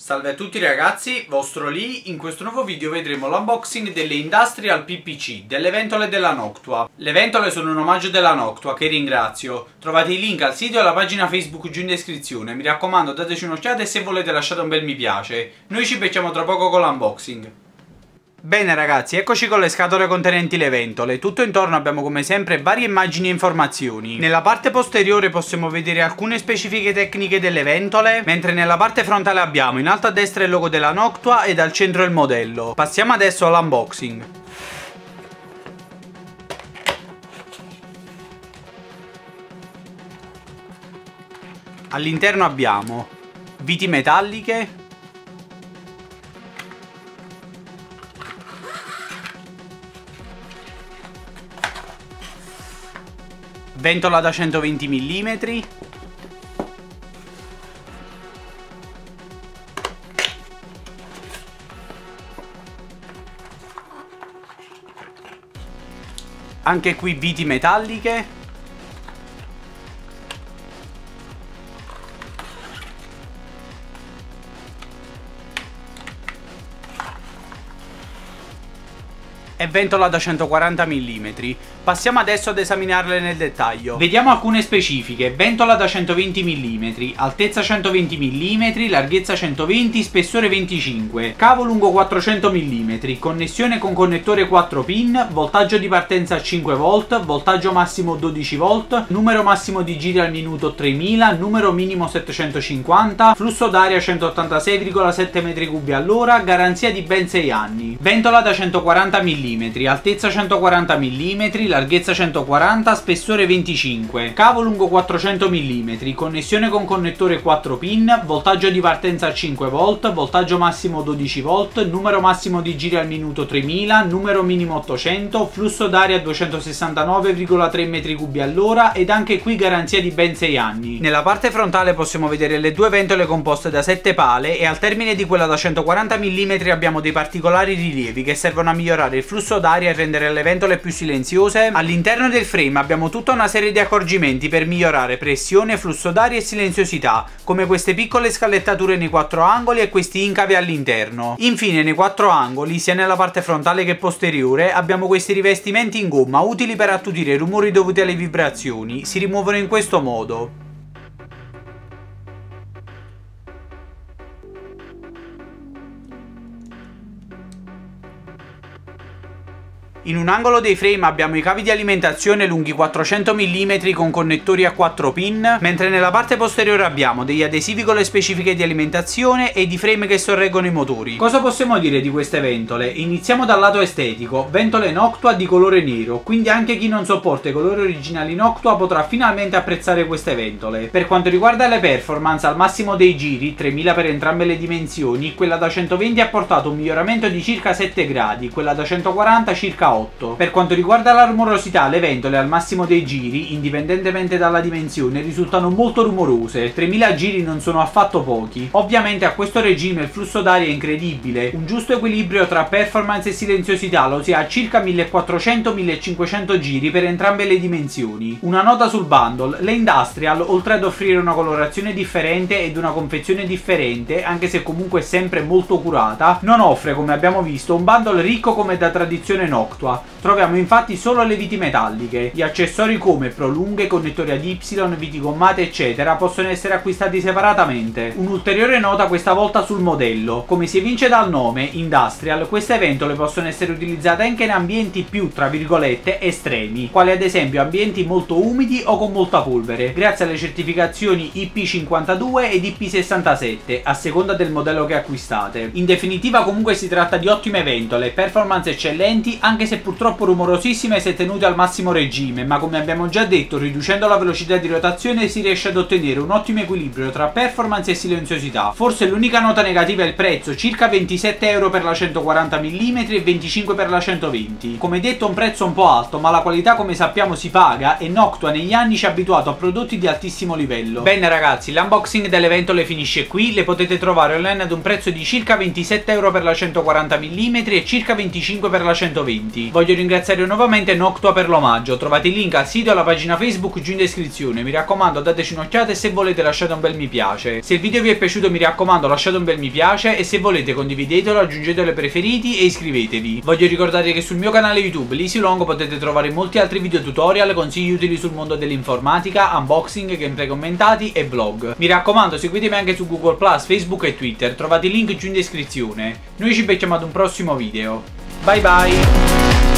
Salve a tutti ragazzi, vostro Lee. In questo nuovo video vedremo l'unboxing delle Industrial PPC, delle ventole della Noctua. Le ventole sono un omaggio della Noctua, che ringrazio. Trovate i link al sito e alla pagina Facebook giù in descrizione. Mi raccomando, dateci un'occhiata e se volete lasciate un bel mi piace. Noi ci becchiamo tra poco con l'unboxing. Bene ragazzi, eccoci con le scatole contenenti le ventole. Tutto intorno abbiamo come sempre varie immagini e informazioni. Nella parte posteriore possiamo vedere alcune specifiche tecniche delle ventole, mentre nella parte frontale abbiamo in alto a destra il logo della Noctua ed al centro il modello. Passiamo adesso all'unboxing. All'interno abbiamo viti metalliche, ventola da 120 mm, anche qui viti metalliche, e ventola da 140 mm. Passiamo adesso ad esaminarle nel dettaglio. Vediamo alcune specifiche. Ventola da 120 mm, altezza 120 mm, larghezza 120, spessore 25, cavo lungo 400 mm, connessione con connettore 4 pin, voltaggio di partenza 5 volt, voltaggio massimo 12 volt, numero massimo di giri al minuto 3000, numero minimo 750, flusso d'aria 186,7 m3 all'ora, garanzia di ben 6 anni. Ventola da 140 mm, altezza 140 mm, larghezza 140, spessore 25, cavo lungo 400 mm, connessione con connettore 4 pin, voltaggio di partenza 5 volt, voltaggio massimo 12 volt, numero massimo di giri al minuto 3000, numero minimo 800, flusso d'aria 269,3 m3 all'ora ed anche qui garanzia di ben 6 anni. Nella parte frontale possiamo vedere le due ventole composte da 7 pale e al termine di quella da 140 mm abbiamo dei particolari rilievi che servono a migliorare il flusso d'aria e rendere le ventole più silenziose. All'interno del frame abbiamo tutta una serie di accorgimenti per migliorare pressione, flusso d'aria e silenziosità, come queste piccole scalettature nei 4 angoli e questi incavi all'interno. Infine nei 4 angoli, sia nella parte frontale che posteriore, abbiamo questi rivestimenti in gomma utili per attutire i rumori dovuti alle vibrazioni. Si rimuovono in questo modo. In un angolo dei frame abbiamo i cavi di alimentazione lunghi 400 mm con connettori a 4 pin, mentre nella parte posteriore abbiamo degli adesivi con le specifiche di alimentazione e di frame che sorreggono i motori. Cosa possiamo dire di queste ventole? Iniziamo dal lato estetico. Ventole Noctua di colore nero, quindi anche chi non sopporta i colori originali Noctua potrà finalmente apprezzare queste ventole. Per quanto riguarda le performance, al massimo dei giri, 3000 per entrambe le dimensioni, quella da 120 ha portato un miglioramento di circa 7 gradi, quella da 140 circa 8. Per quanto riguarda la rumorosità, le ventole al massimo dei giri, indipendentemente dalla dimensione, risultano molto rumorose. 3000 giri non sono affatto pochi. Ovviamente a questo regime il flusso d'aria è incredibile. Un giusto equilibrio tra performance e silenziosità lo si ha a circa 1400-1500 giri per entrambe le dimensioni. Una nota sul bundle: le Industrial, oltre ad offrire una colorazione differente ed una confezione differente, anche se comunque sempre molto curata, non offre, come abbiamo visto, un bundle ricco come da tradizione Noctua. Troviamo infatti solo le viti metalliche. Gli accessori come prolunghe, connettori ad Y, viti gommate eccetera possono essere acquistati separatamente. Un'ulteriore nota questa volta sul modello. Come si evince dal nome Industrial, queste ventole possono essere utilizzate anche in ambienti più tra virgolette estremi, quali ad esempio ambienti molto umidi o con molta polvere, grazie alle certificazioni IP52 ed IP67 a seconda del modello che acquistate. In definitiva comunque si tratta di ottime ventole, performance eccellenti, anche se purtroppo rumorosissime se tenute al massimo regime, ma come abbiamo già detto, riducendo la velocità di rotazione si riesce ad ottenere un ottimo equilibrio tra performance e silenziosità. Forse l'unica nota negativa è il prezzo, circa 27 euro per la 140 mm e 25 per la 120. Come detto, un prezzo un po' alto, ma la qualità come sappiamo si paga e Noctua negli anni ci ha abituato a prodotti di altissimo livello. Bene ragazzi, l'unboxing delle ventole finisce qui. Le potete trovare online ad un prezzo di circa 27 euro per la 140 mm e circa 25 per la 120. preferiti. Voglio ringraziare nuovamente Noctua per l'omaggio, trovate il link al sito e alla pagina Facebook giù in descrizione, mi raccomando dateci un'occhiata e se volete lasciate un bel mi piace. Se il video vi è piaciuto mi raccomando lasciate un bel mi piace e se volete condividetelo, aggiungetelo ai preferiti e iscrivetevi. Voglio ricordare che sul mio canale YouTube LeesyLong potete trovare molti altri video tutorial, consigli utili sul mondo dell'informatica, unboxing, gameplay commentati e vlog. Mi raccomando seguitemi anche su Google+, Facebook e Twitter, trovate il link giù in descrizione. Noi ci becchiamo ad un prossimo video. Bye bye!